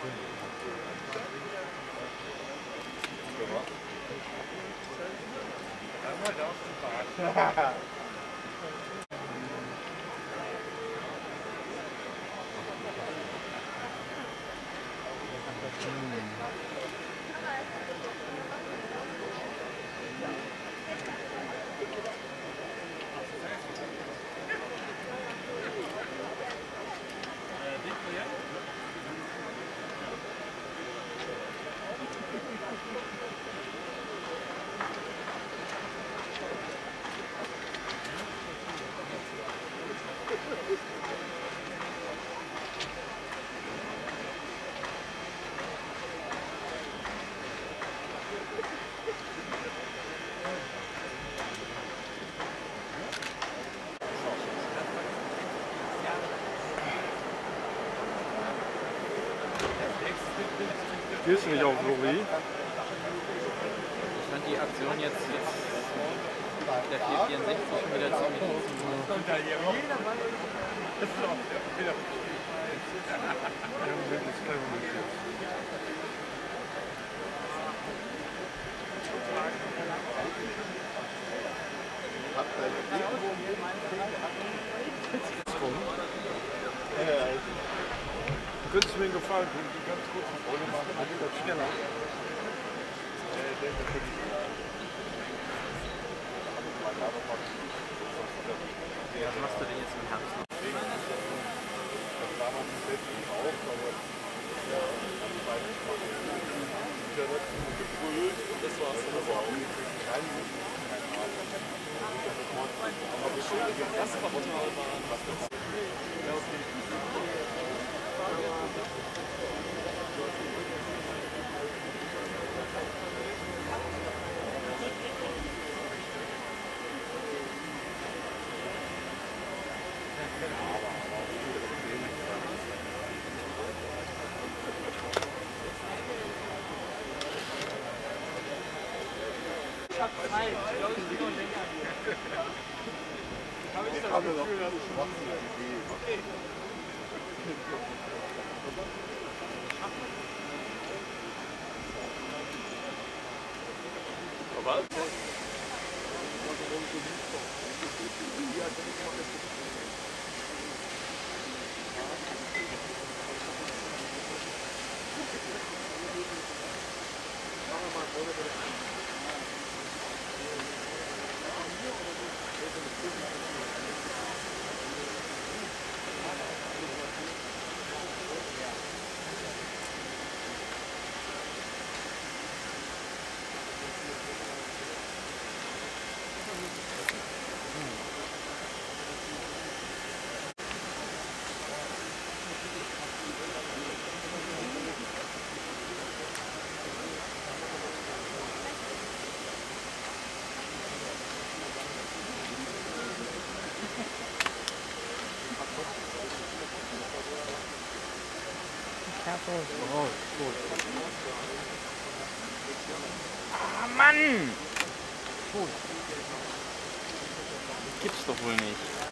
Gehst du nicht auf Lori? Ich fand die Aktion jetzt der 464 schon wieder ziemlich Könntest du mir einen Gefallen tun? Ganz kurz eine Rolle machen, dann geht das schneller. Was machst du denn jetzt mit Herbst noch? Das war's dann aber auch. Aber schön, dass das Portal war. Ich hab zwei. Ich habe noch okay. Aber Oh, gut. Ah, Mann! Gut. Gibt's doch wohl nicht.